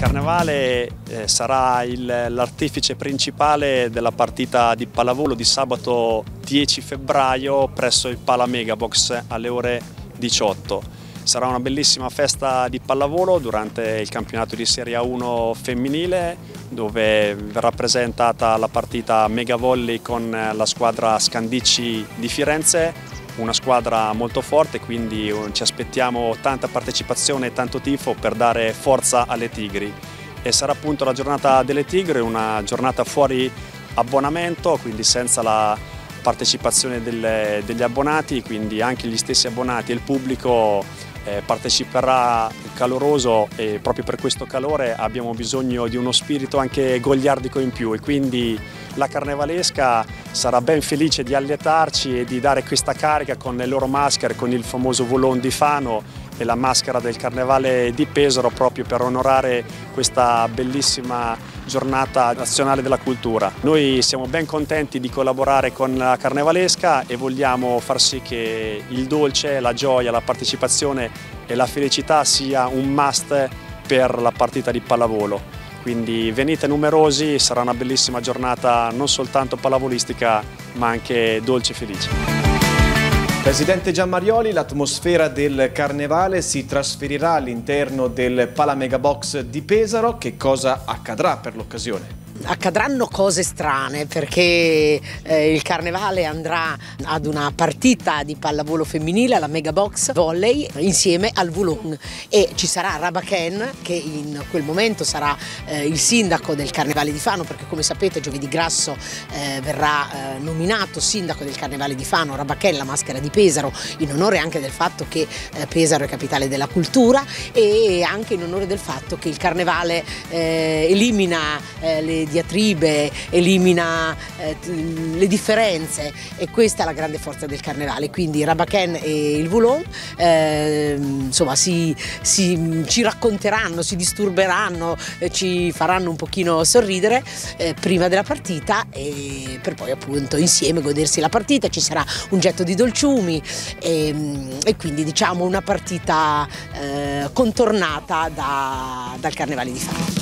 Carnevale sarà l'artefice principale della partita di pallavolo di sabato 10 febbraio presso il Pala Megabox alle ore 18. Sarà una bellissima festa di pallavolo durante il campionato di Serie A1 femminile, dove verrà presentata la partita Mega Volley con la squadra Scandicci di Firenze, una squadra molto forte, quindi ci aspettiamo tanta partecipazione e tanto tifo per dare forza alle Tigri. E sarà appunto la giornata delle Tigre, una giornata fuori abbonamento, quindi senza la partecipazione degli abbonati, quindi anche gli stessi abbonati e il pubblico parteciperà caloroso, e proprio per questo calore abbiamo bisogno di uno spirito anche goliardico in più, e quindi la carnevalesca sarà ben felice di allietarci e di dare questa carica con le loro maschere, con il famoso volon di Fano e la maschera del carnevale di Pesaro, proprio per onorare questa bellissima giornata nazionale della cultura. Noi siamo ben contenti di collaborare con la carnevalesca e vogliamo far sì che il dolce, la gioia, la partecipazione e la felicità sia un must per la partita di pallavolo. Quindi venite numerosi, sarà una bellissima giornata non soltanto pallavolistica ma anche dolce e felice. Presidente Gianmarioli, l'atmosfera del Carnevale si trasferirà all'interno del Pala Megabox di Pesaro. Che cosa accadrà per l'occasione? Accadranno cose strane, perché il Carnevale andrà ad una partita di pallavolo femminile alla Megabox Volley insieme al Voulon, e ci sarà Rabaken, che in quel momento sarà il sindaco del Carnevale di Fano, perché come sapete giovedì grasso verrà nominato sindaco del Carnevale di Fano Rabaken, la maschera di Pesaro, in onore anche del fatto che Pesaro è capitale della cultura, e anche in onore del fatto che il Carnevale elimina le diatribe, elimina le differenze, e questa è la grande forza del Carnevale. Quindi Rabaken e il Voulon insomma ci racconteranno, si disturberanno, ci faranno un pochino sorridere prima della partita, e per poi appunto insieme godersi la partita. Ci sarà un getto di dolciumi e quindi diciamo una partita contornata dal Carnevale di Fano.